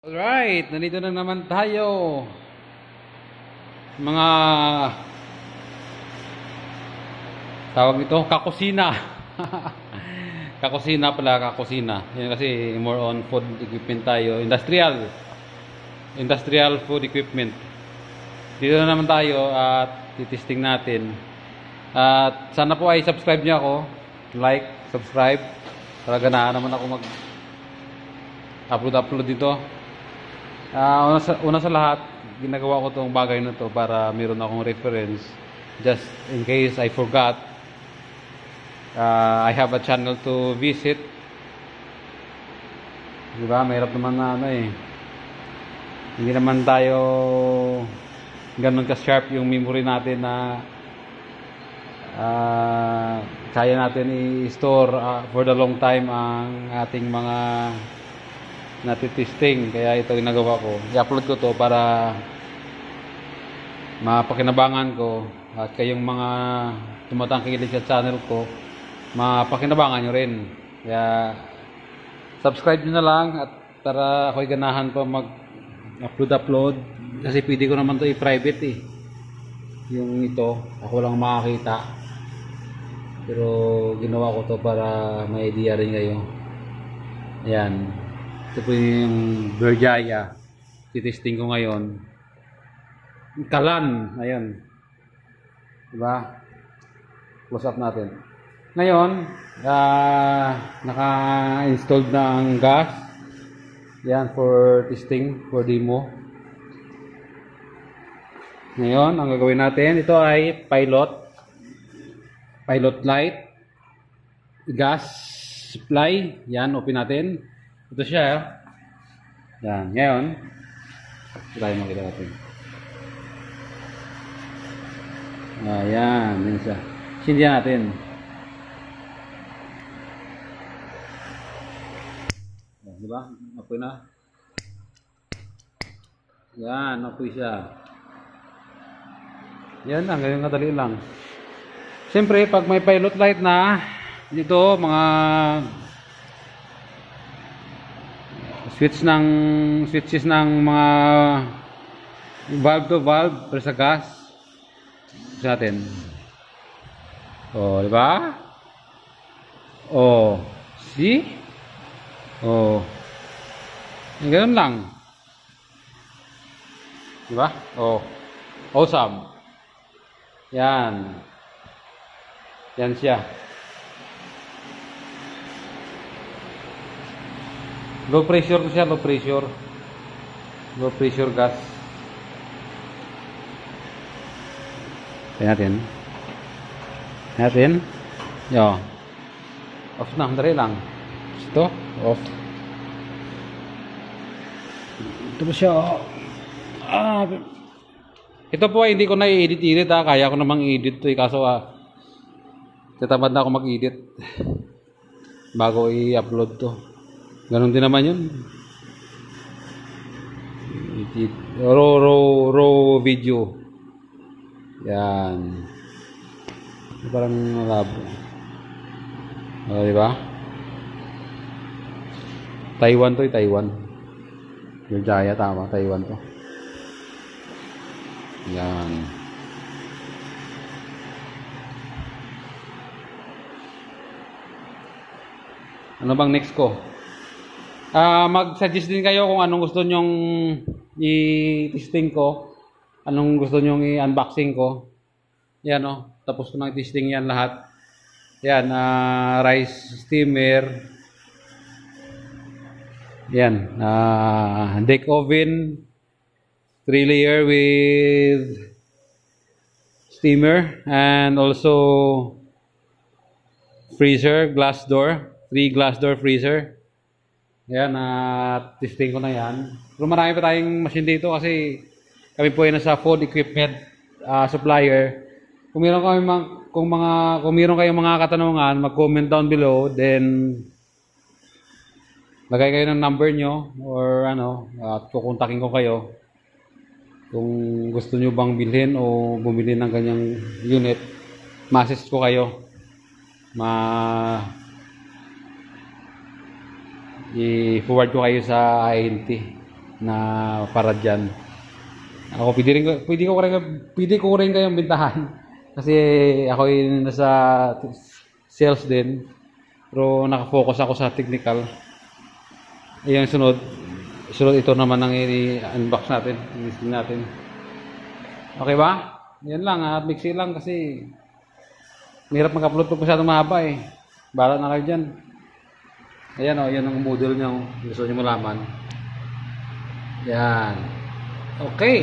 Alright, nandito na naman tayo. Mga tawag nito, kakusina. Kakusina pala, kakusina. Yan kasi more on food equipment tayo. Industrial food equipment. Dito na naman tayo at titesting natin. At sana po ay subscribe niyo ako. Like, subscribe. Para ganahan naman ako mag-upload dito. Una sa lahat, ginagawa ko tong bagay na to para meron akong reference just in case I forgot. I have a channel to visit. Diba? Mahirap naman na hindi naman tayo ganun ka-sharp yung memory natin na kaya natin i-store for the long time ang ating mga natitesting. Kaya ito ginagawa ko, i-upload ko to para mapakinabangan ko at kayong mga tumatangkilik sa channel ko mapakinabangan nyo rin. Kaya subscribe nyo na lang at para ako'y ganahan pa mag-upload kasi pwede ko naman to i-private yung ito ako lang makakita, pero ginawa ko to para may idea rin kayo. Ayan, ito po yung Berjaya. Titesting ko ngayon. Kalan. Ayun. Diba? Close up natin. Ngayon, naka-installed na ang gas. Yan, for testing, for demo. Ngayon, ang gagawin natin, ito ay pilot light, gas supply. Yan, open natin. Ito siya. Yan. Ngayon, ito tayo makita natin. Ayan. Yan siya. Sindihan natin. Yan, diba? Apoy na. Yan. Apoy siya. Yan lang. Ganyan kadali lang. Siyempre, pag may pilot light na, dito, mga switches ng mga valve to valve para sa gas sa atin. Oh, di ba? Oh, see? Oh. Ganun lang. Di ba? Oh. Awesome. Yan. Yan siya. Low pressure to siya, low pressure gas. Tingnan natin. Yo. Off na, dali lang. Ito, off. Ito po siya. Ito po ay hindi ko na i-edit kaya ko namang i-edit to kaso tatamad na ako mag-edit bago i-upload to. Ganon din naman yun. Raw video. Yan. Parang malabo. Diba? Taiwan to Taiwan. Berjaya, tama. Taiwan to. Yan. Ano bang next ko? Mag-suggest din kayo kung anong gusto nyong i-testing ko. Anong gusto nyong i-unboxing ko. Yan tapos ko nang testing yan lahat. Yan, rice steamer. Yan, deck oven. 3 layer with steamer. And also freezer, glass door. 3 glass door freezer. Ayan, testing ko na yan. Pero marami pa tayong machine dito kasi kami po ay nasa food equipment supplier. Kung meron kayong mga katanungan, mag-comment down below, then lagay kayo ng number nyo or at kukontakin ko kayo. Kung gusto nyo bang bilhin o bumili ng ganyang unit, message ko kayo. I-forward ko kayo sa INT. na para dyan. Ako pwede ko rin kayong bintahan kasi ako yung nasa sales din pero nakafocus ako sa technical. Yung sunod ito naman ang i-unbox natin, i-listing natin. Okay ba? Yan lang, at mixi lang kasi mahirap mag-upload pag masyadong mahaba eh. Bahala na kayo dyan. Ayan o, yan ang model niya. Gusto niyo malaman. Yan. Okay.